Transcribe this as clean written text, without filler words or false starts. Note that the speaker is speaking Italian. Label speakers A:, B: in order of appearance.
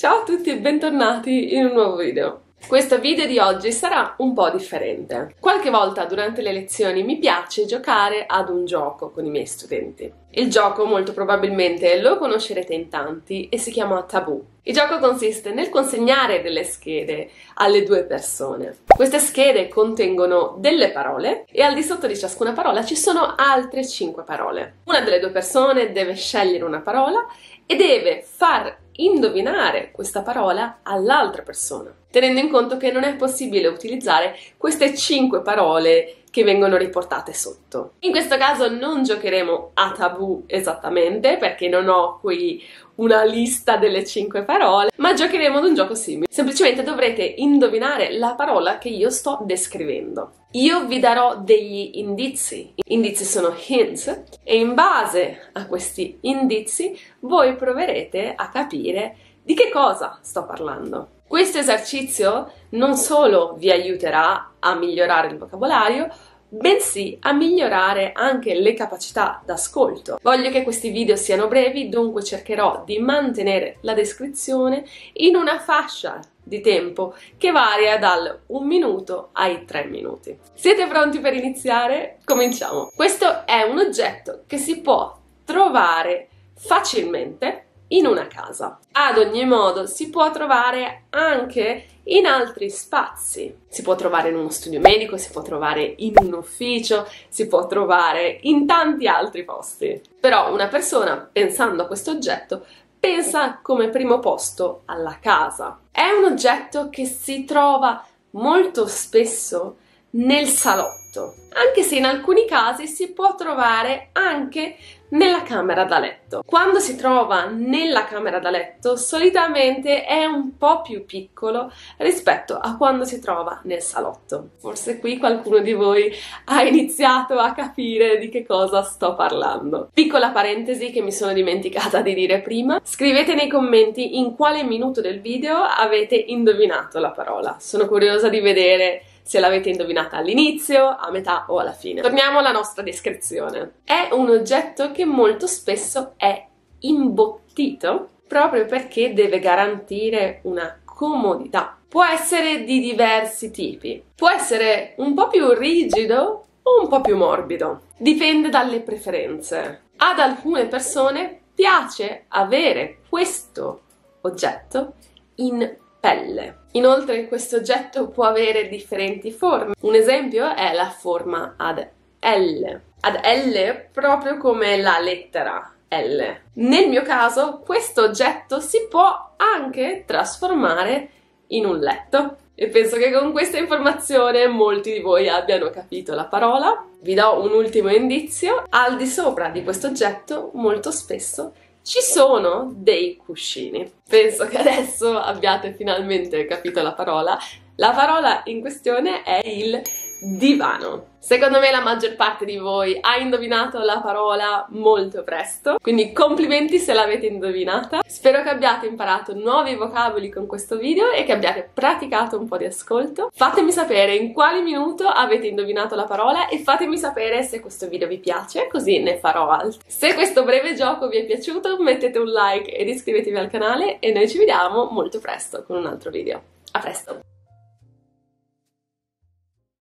A: Ciao a tutti e bentornati in un nuovo video. Questo video di oggi sarà un po' differente. Qualche volta durante le lezioni mi piace giocare ad un gioco con i miei studenti. Il gioco molto probabilmente lo conoscerete in tanti e si chiama Tabù. Il gioco consiste nel consegnare delle schede alle due persone. Queste schede contengono delle parole e al di sotto di ciascuna parola ci sono altre 5 parole. Una delle due persone deve scegliere una parola e deve far indovinare questa parola all'altra persona, tenendo in conto che non è possibile utilizzare queste 5 parole che vengono riportate sotto. In questo caso non giocheremo a tabù esattamente, perché non ho qui una lista delle 5 parole, ma giocheremo ad un gioco simile. Semplicemente dovrete indovinare la parola che io sto descrivendo. Io vi darò degli indizi. Indizi sono hints, e in base a questi indizi voi proverete a capire di che cosa sto parlando. Questo esercizio non solo vi aiuterà a migliorare il vocabolario, bensì a migliorare anche le capacità d'ascolto. Voglio che questi video siano brevi, dunque cercherò di mantenere la descrizione in una fascia di tempo che varia dal 1 minuto ai 3 minuti. Siete pronti per iniziare? Cominciamo! Questo è un oggetto che si può trovare facilmente in una casa. Ad ogni modo si può trovare anche in altri spazi. Si può trovare in uno studio medico, si può trovare in un ufficio, si può trovare in tanti altri posti. Però una persona, pensando a questo oggetto, pensa come primo posto alla casa. È un oggetto che si trova molto spesso nel salotto, anche se in alcuni casi si può trovare anche nella camera da letto. Quando si trova nella camera da letto, solitamente è un po' più piccolo rispetto a quando si trova nel salotto. Forse qui qualcuno di voi ha iniziato a capire di che cosa sto parlando. Piccola parentesi che mi sono dimenticata di dire prima: scrivete nei commenti in quale minuto del video avete indovinato la parola. Sono curiosa di vedere se l'avete indovinata all'inizio, a metà o alla fine. Torniamo alla nostra descrizione. È un oggetto che molto spesso è imbottito proprio perché deve garantire una comodità. Può essere di diversi tipi. Può essere un po' più rigido o un po' più morbido. Dipende dalle preferenze. Ad alcune persone piace avere questo oggetto in pelle. Inoltre questo oggetto può avere differenti forme. Un esempio è la forma ad L. Ad L, proprio come la lettera L. Nel mio caso questo oggetto si può anche trasformare in un letto. E penso che con questa informazione molti di voi abbiano capito la parola. Vi do un ultimo indizio. Al di sopra di questo oggetto molto spesso ci sono dei cuscini. Penso che adesso abbiate finalmente capito la parola. La parola in questione è il divano. Secondo me la maggior parte di voi ha indovinato la parola molto presto, quindi complimenti se l'avete indovinata. Spero che abbiate imparato nuovi vocaboli con questo video e che abbiate praticato un po' di ascolto. Fatemi sapere in quale minuto avete indovinato la parola e fatemi sapere se questo video vi piace, così ne farò altri. Se questo breve gioco vi è piaciuto, mettete un like ed iscrivetevi al canale e noi ci vediamo molto presto con un altro video. A presto!